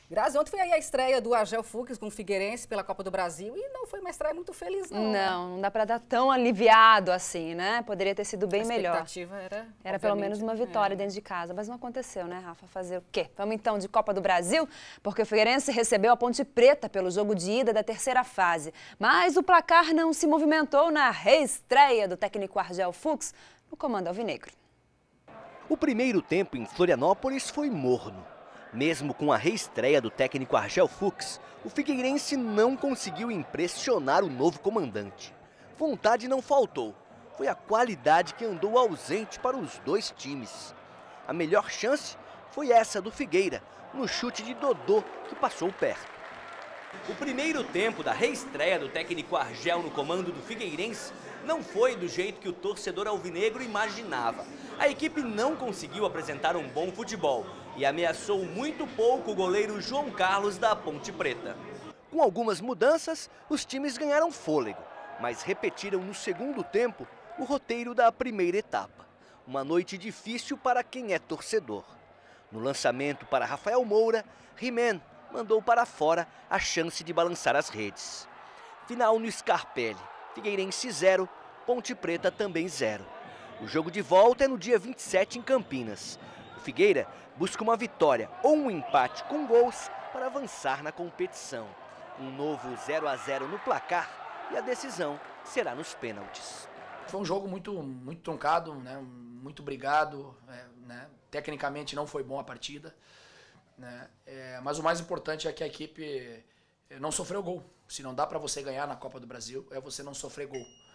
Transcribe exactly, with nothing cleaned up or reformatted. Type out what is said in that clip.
Grazi, ontem foi aí a estreia do Argel Fux com o Figueirense pela Copa do Brasil e não foi uma estreia muito feliz, não. Não, não dá pra dar tão aliviado assim, né? Poderia ter sido bem melhor. A expectativa melhor. era... Era pelo menos uma vitória é. dentro de casa, mas não aconteceu, né, Rafa? Fazer o quê? Vamos então de Copa do Brasil, porque o Figueirense recebeu a Ponte Preta pelo jogo de ida da terceira fase. Mas o placar não se movimentou na reestreia do técnico Argel Fux no comando alvinegro. O primeiro tempo em Florianópolis foi morno. Mesmo com a reestreia do técnico Argel Fux, o Figueirense não conseguiu impressionar o novo comandante. Vontade não faltou, foi a qualidade que andou ausente para os dois times. A melhor chance foi essa do Figueira, no chute de Dodô, que passou perto. O primeiro tempo da reestreia do técnico Argel no comando do Figueirense não foi do jeito que o torcedor alvinegro imaginava. A equipe não conseguiu apresentar um bom futebol e ameaçou muito pouco o goleiro João Carlos da Ponte Preta. Com algumas mudanças, os times ganharam fôlego, mas repetiram no segundo tempo o roteiro da primeira etapa. Uma noite difícil para quem é torcedor. No lançamento para Rafael Moura, He-Man mandou para fora a chance de balançar as redes. Final no Scarpelli, Figueirense zero, Ponte Preta também zero. O jogo de volta é no dia vinte e sete em Campinas. O Figueira busca uma vitória ou um empate com gols para avançar na competição. Um novo zero a zero no placar e a decisão será nos pênaltis. Foi um jogo muito, muito truncado, né? Muito brigado, é, né? Tecnicamente não foi bom a partida, né? É, mas o mais importante é que a equipe não sofreu gol. Se não dá para você ganhar na Copa do Brasil, é você não sofrer gol.